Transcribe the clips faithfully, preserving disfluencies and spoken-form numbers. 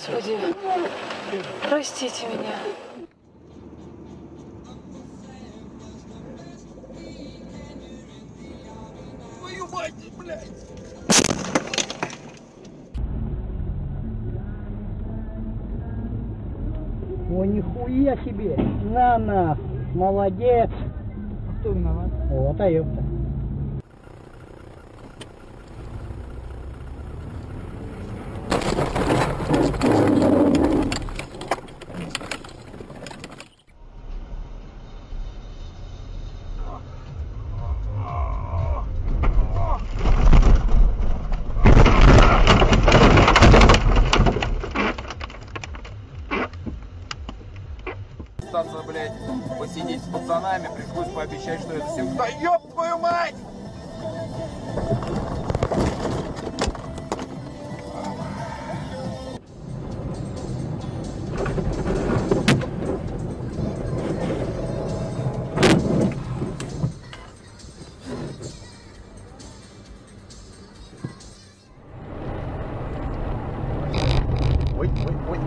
Господи, простите меня. Твою мать, блядь! Ой, нихуя себе! На нахуй! Молодец! А кто виноват? Вот, а ёпта. Остаться, блядь, посидеть с пацанами, пришлось пообещать, что это всем... Да ёб твою мать! Ой, ой, ой.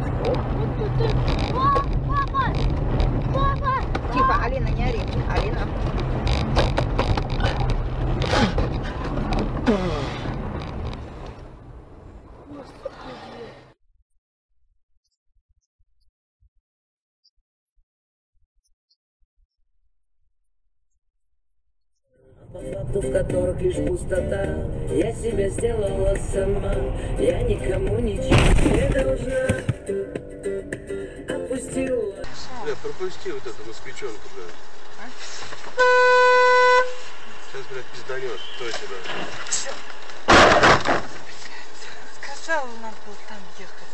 Папа! Папа! Тихо, Алина, не ори. Алина. В которых лишь пустота, я себя сделала сама, я никому ничего не должна. Отпустила. Бля, пропусти вот эту москвичонку, бля. А? Сейчас, блядь, пизданешь, точно, да. Сказала, надо было там ехать.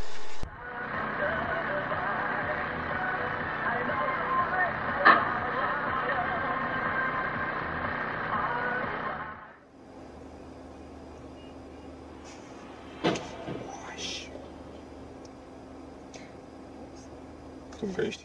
Конечно.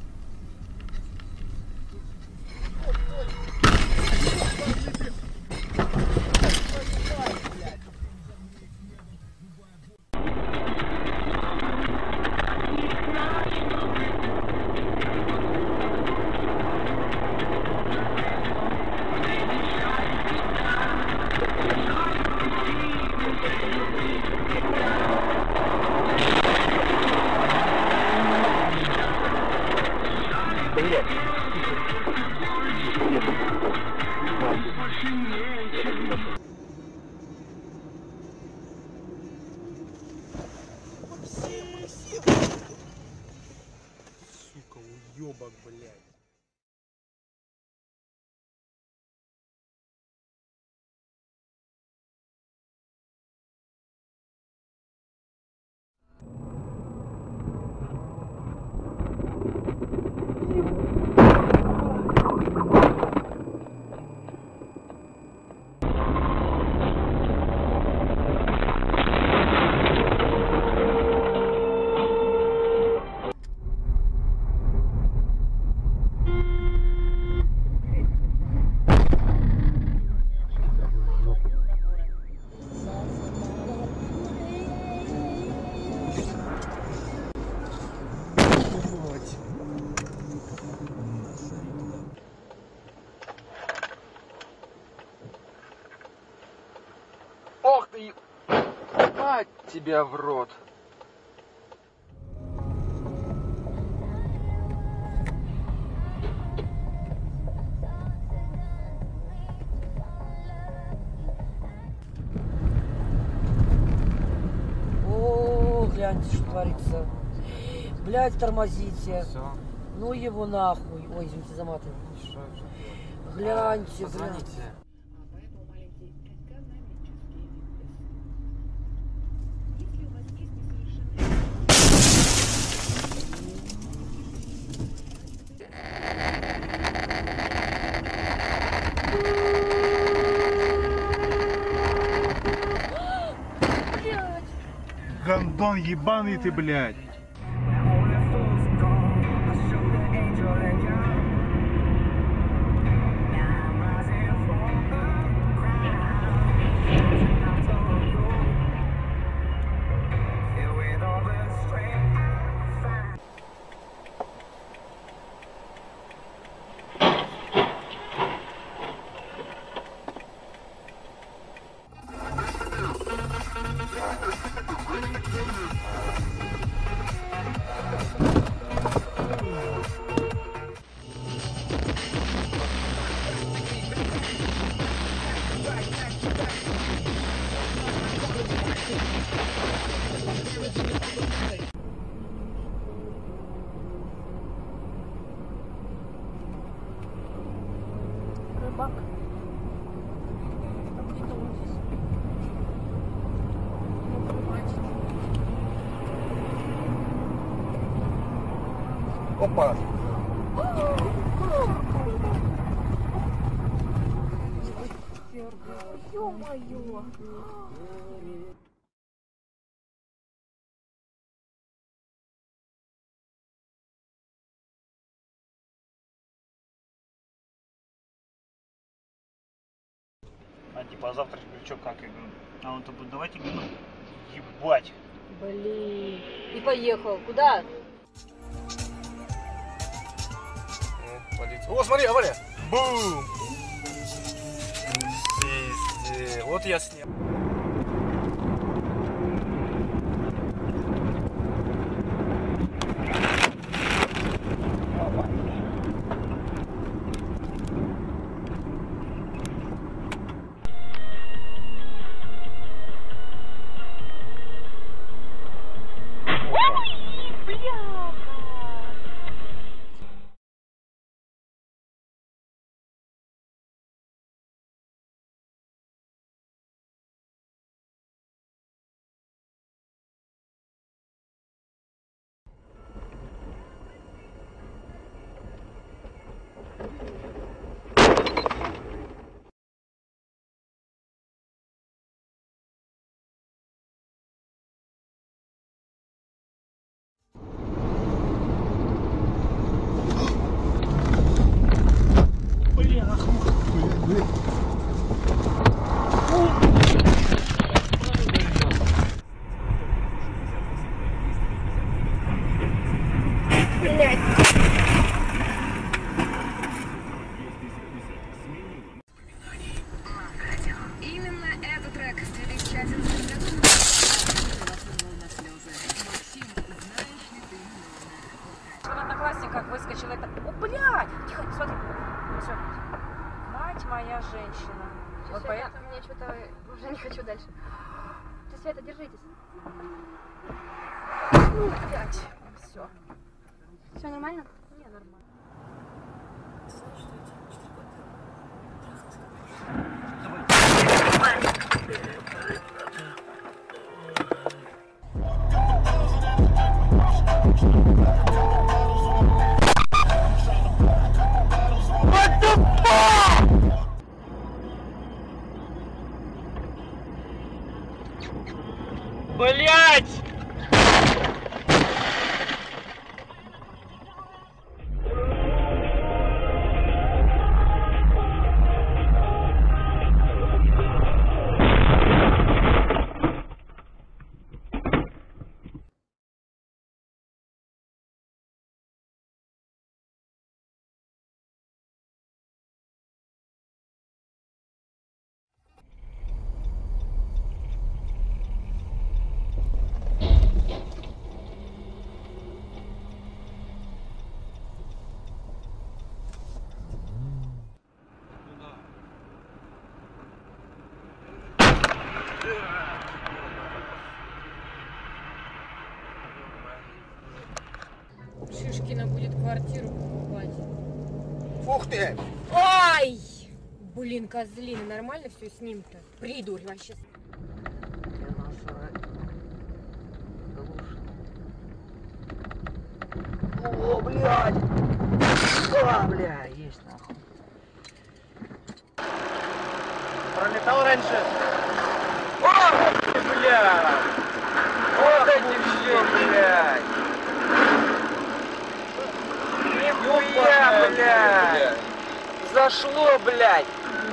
Сука, уёбок, блядь. Ох ты, мать тебя в рот. О, гляньте, что творится. Блядь, тормозите. Все. Ну его нахуй. Ой, извините, заматываю. Гляньте, гляньте. Позвоните. Гандон ебаный ты, блядь. With all Опа! Ё-моё! А типа, а завтра что, как? Я говорю, а он-то будет, давайте, говорю, ебать. Блин. И поехал. Куда? О, смотри, Авария! Бум! Пиздец. Вот я снял. Именно этот трек в две тысячи одиннадцатом году вас вызвал на слезы. Максим, знаешь ли ты меня? В Одноклассниках выскочила это... О, блядь! Тихо, смотри. Все. Мать моя женщина. Вот Света, поэтому... мне что-то уже не хочу дальше. Ты, Света, держитесь. Блядь. Все. Все нормально? Не, нормально. Блять! Шишкина будет квартиру покупать. Ух ты! Ай! Блин, козлина, нормально все с ним-то? Придурь вообще. О, блядь! А, бля, есть нахуй. Пролетал раньше. О, ты, бля! Ох, эти все, блядь! Нихуя, блядь! Зашло, блядь!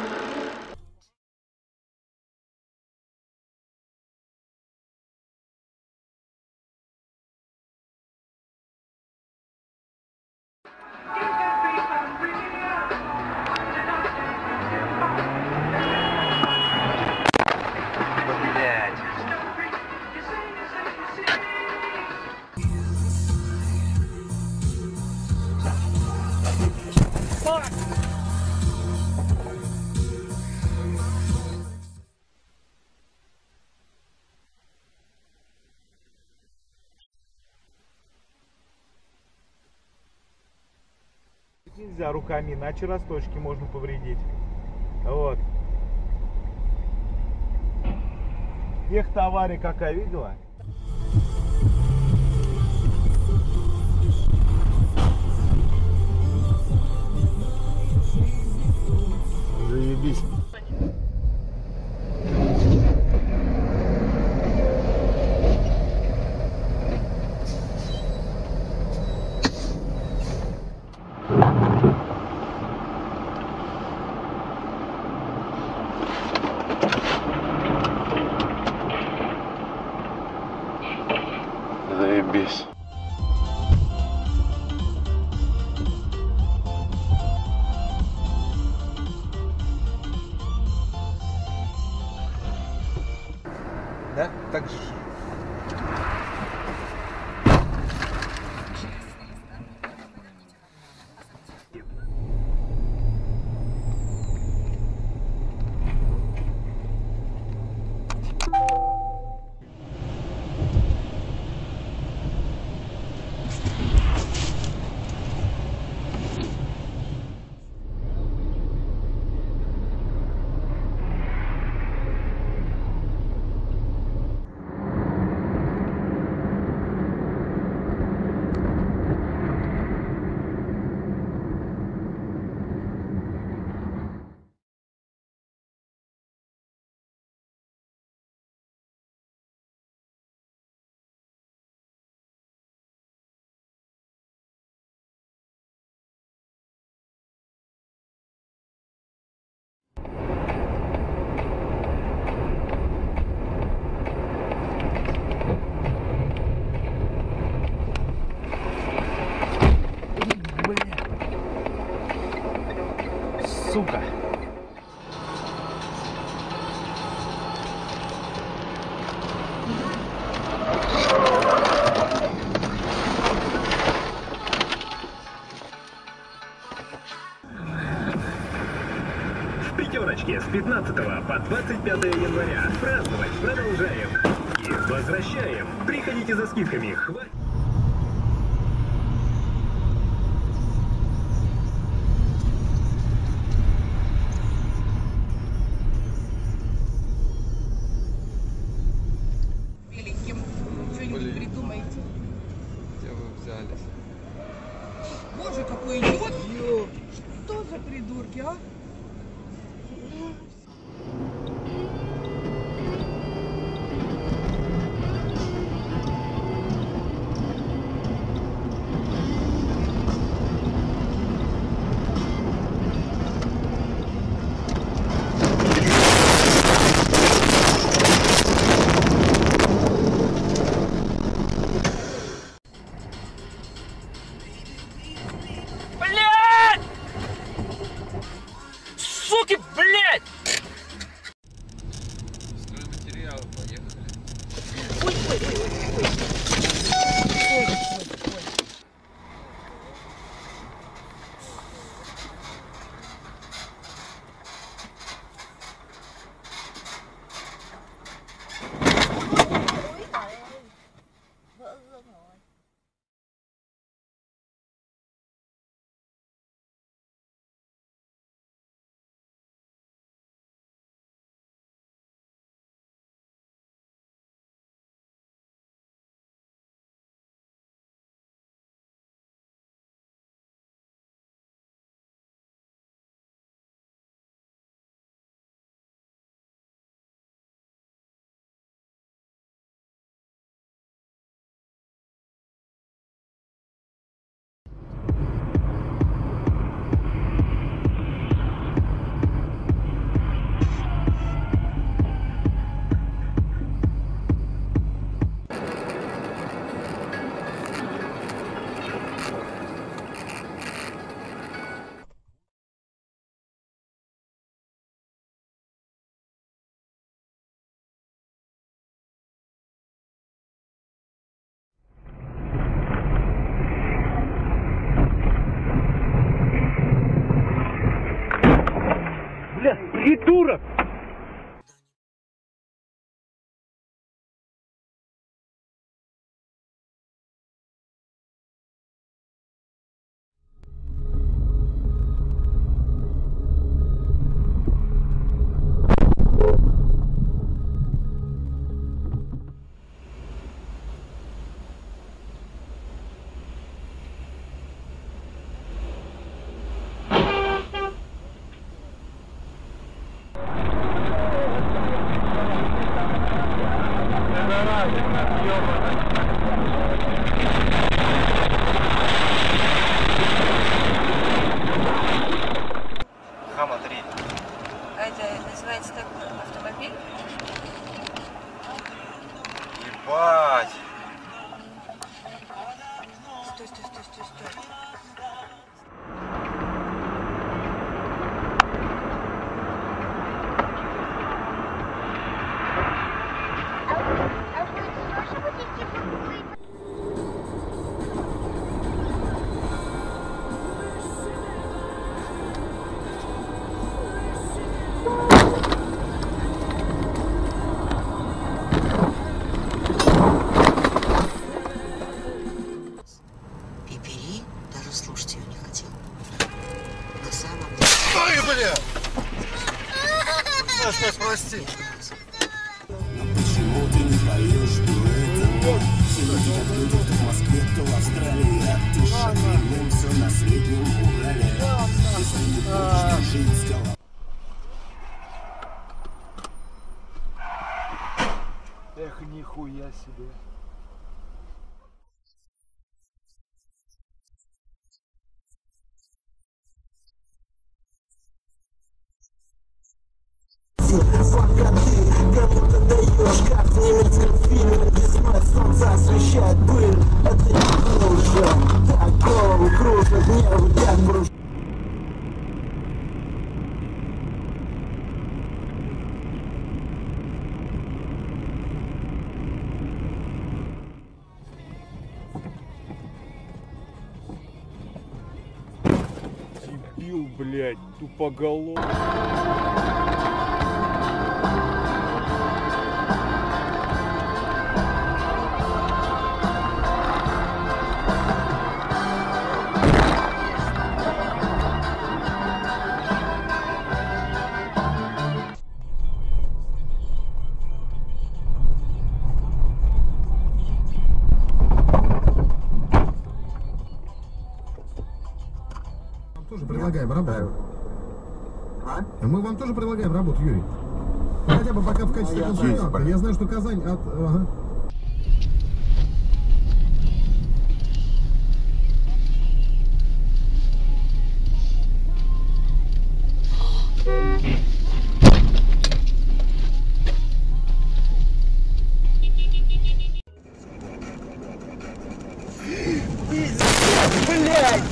Нельзя руками, иначе росточки можно повредить. Вот. Тех-то авария какая, видела? Заебись. Да? Так же. Сука. В пятерочке с пятнадцатого по двадцать пятое января. Праздновать продолжаем. И возвращаем. Приходите за скидками. Хватит. Что-нибудь придумайте. Где вы взялись? Боже, какой идиот! Что за придурки, а? Суки, блядь! Стройматериалы, поехали. Ой, ой, ой, ой, ой. Ой, ой, ой. Бля, придурок! бля! Стой, стой, прости. Почему ты не поешь дуэтом? Все люди как люди, кто в Москве, кто в Австралии. А ты шагрень, все на среднем Урале. Если не хочешь жить с головой. Эх, нихуя себе. Пока ты кому-то даешь, как в немецком фильме, весной солнце освещает пыль. Это не кружит, так голову кружит, нервы как бруш. Дебил, блядь, тупоголовый. Тоже предлагаем работу. Мы вам тоже предлагаем работу, Юрий. Хотя бы пока в качестве консультанта. Я знаю, что Казань от... Ага. Блядь!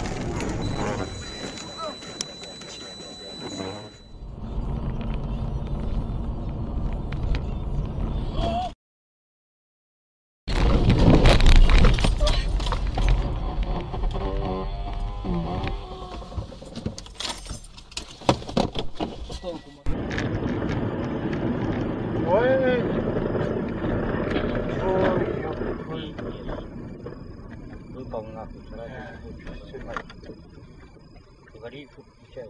Выпал нахуй, вчера говори, что включается.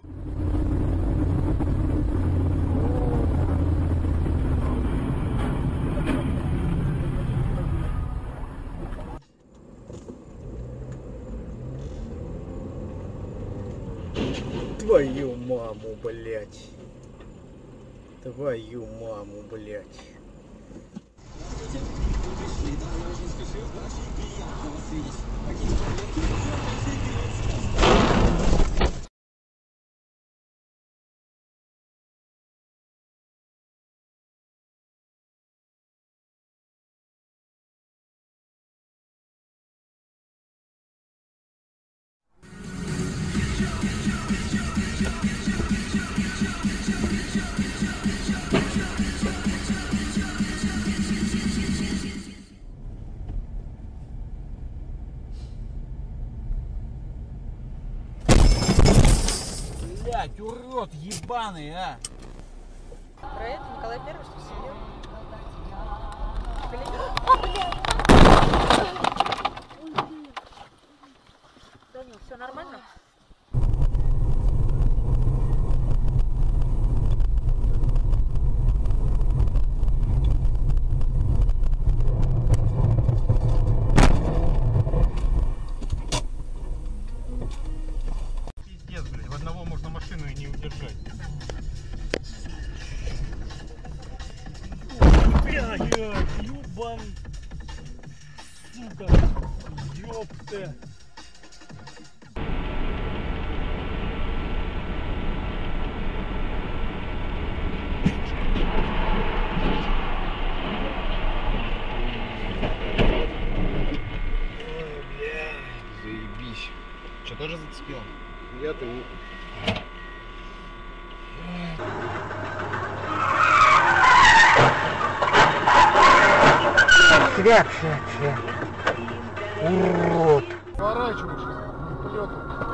Твою маму, блядь. Твою маму, блядь. Блять, урод ебаный, а! Про это Николай Первый, что сидел? Данил, все нормально? Пиздец, блядь, в одного можно машину и не удержать. Блядь, ёбан, сука, ёпта. Заебись. Что, тоже зацепил? Я-то не... Свят, свят, свят. Урод. Сворачиваешь, полетом.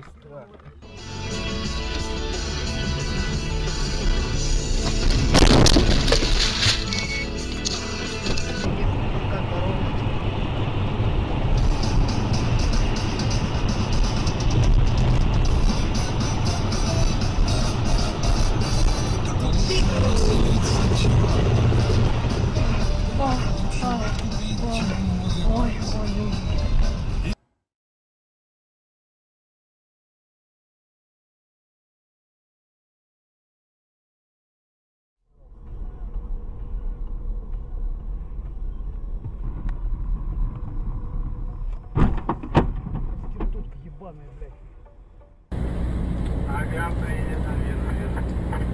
Быстро. Ебаная, блядь. Ага, поедет, наверное.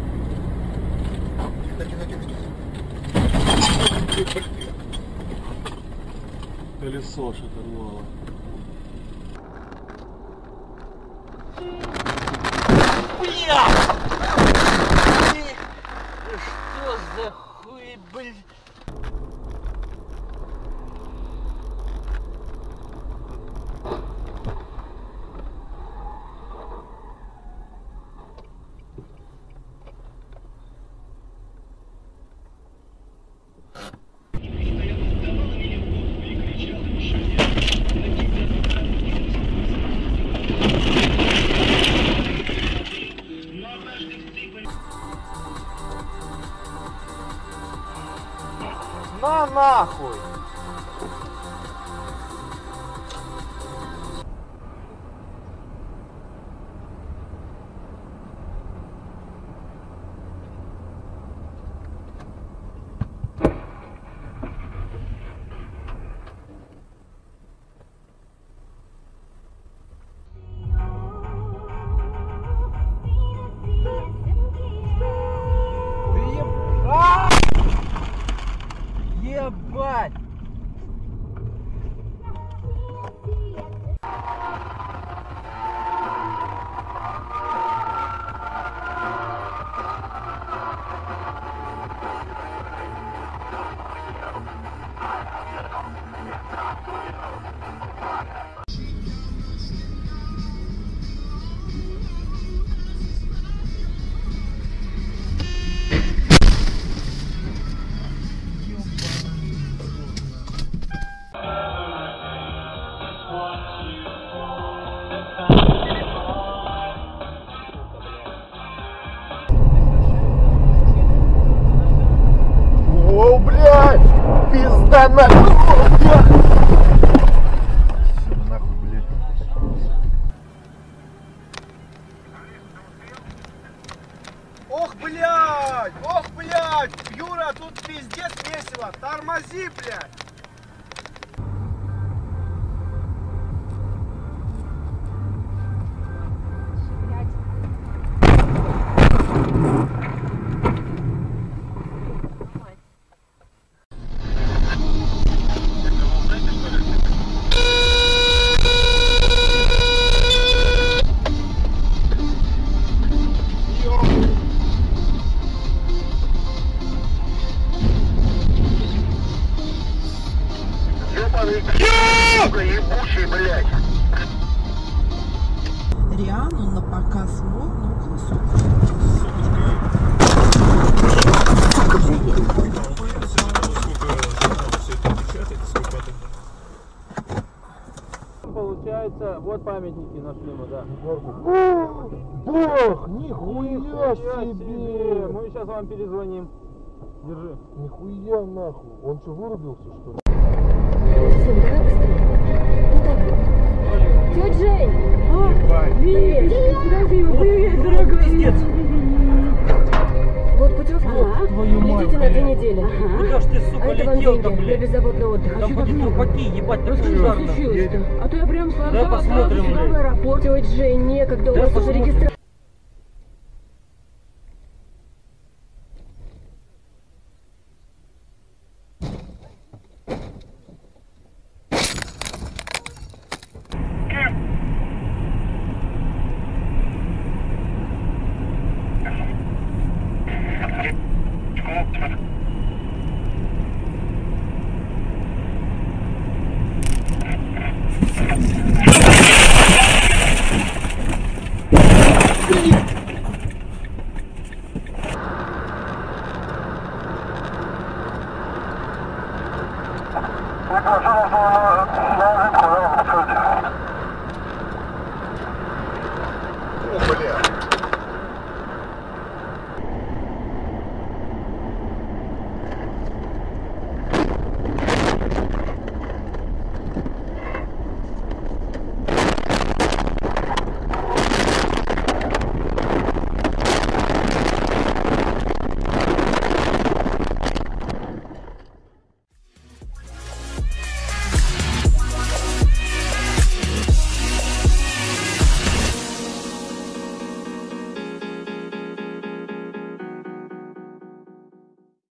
Колесо шатырнуло. Бля! Что за хуй, блядь? На нахуй! Ебать! О, блядь! Пизда нахуй! Все, нахуй, блядь. Ох, блядь! Ох, блядь! Юра, тут пиздец весело! Тормози, блядь! Ебучий, блядь! Риану на показ мод на углу. Получается, вот памятники нашли мы, да. Бог, нихуя себе! Мы сейчас вам перезвоним. Держи. Нихуя нахуй. Он что, вырубился, что ли? Тетя Жень! А, привет! Привет, дорогой! Пиздец! Вот путевка. Летите на две недели. Куда ж ты, сука, А это вам летел-то, деньги для блядь? беззаботный отдых. Там хоть трупаки, ебать, так Что шарно. случилось-то? А то я прям Да сломала сразу посмотрим, сюда в блядь. аэропорт. Тетя Жень, некогда. У Да вас уже посмотрим,